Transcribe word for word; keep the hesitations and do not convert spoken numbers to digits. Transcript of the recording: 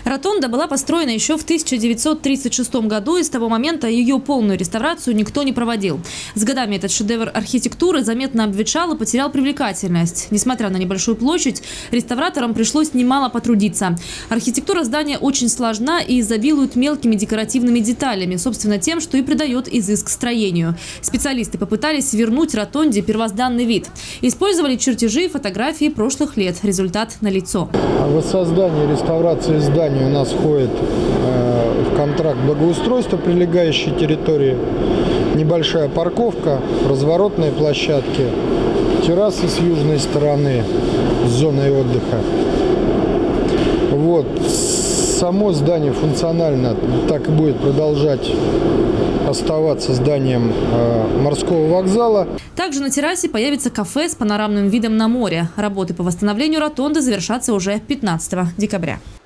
Ротонда была построена еще в тысяча девятьсот тридцать шестом году, и с того момента ее полную реставрацию никто не проводил. С годами этот шедевр архитектуры заметно обветшал и потерял привлекательность. Несмотря на небольшую площадь, реставраторам пришлось немало потрудиться. Архитектура здания очень сложна и изобилует мелкими декоративными деталями, собственно тем, что и придает изыск строению. Специалисты попытались вернуть ротонде первозданный вид. Использовали чертежи и фотографии прошлых лет. Результат налицо. Воссоздание реставрации здания у нас входит э, в контракт благоустройства прилегающей территории, небольшая парковка, разворотные площадки, террасы с южной стороны с зоной отдыха. Вот. Само здание функционально так и будет продолжать оставаться зданием э, морского вокзала. Также на террасе появится кафе с панорамным видом на море. Работы по восстановлению ротонды завершатся уже пятнадцатого декабря.